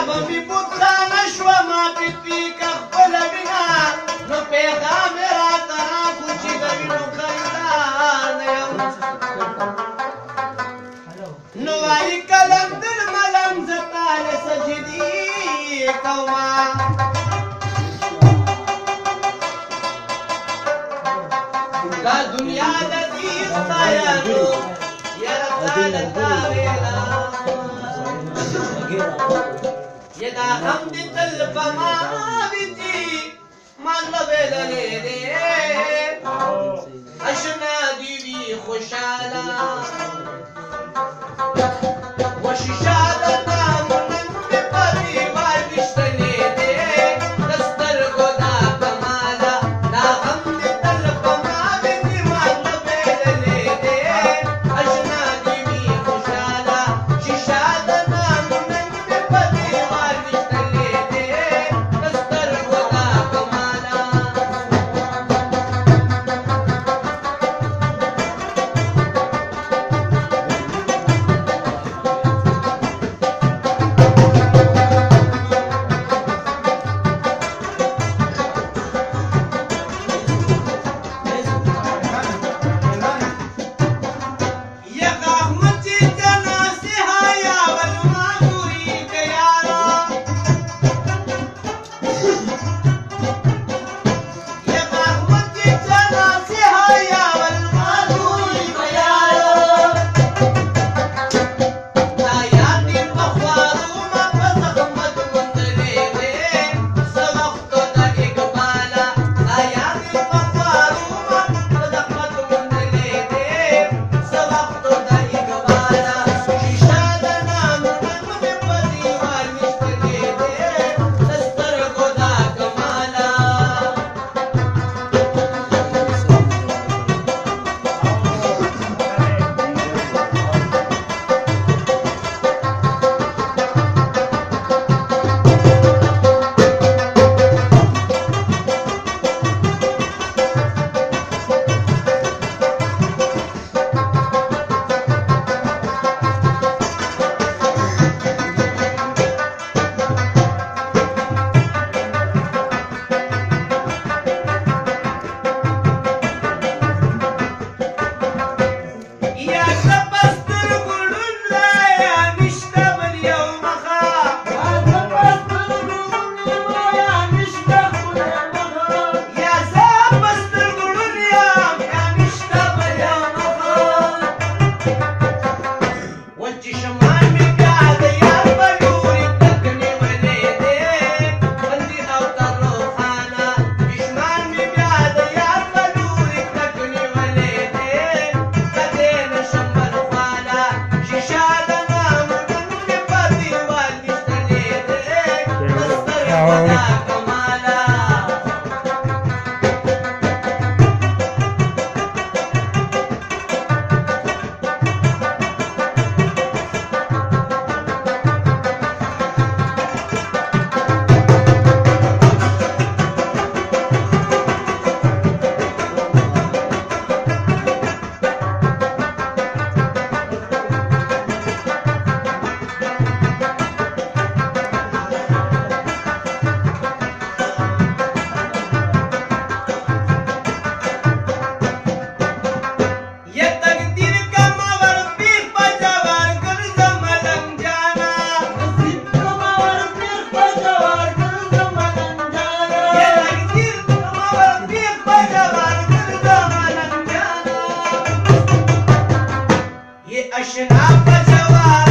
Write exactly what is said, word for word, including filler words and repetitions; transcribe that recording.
می بوتخانه شوه ما پتوي که خپله وینه نو پیغام یې راته راکړو چې د وینو خریدار نه یم نو وایي قلندر ملم زه تاله سجدې کومه دا دنیا د دې ستایانو یاره تاله تا ویلا ये ना हम दिल पमा बिती मान लबेले रे अशना दीवी खुशाला वशिशाला नाम नंद परिवार विश्तने दे दस्तर गोदा कमाला ना हम दिल पमा बिती मान लबेले रे अशना दीवी खुशाला शिशाला नाम नंद परिवार अशना पजवा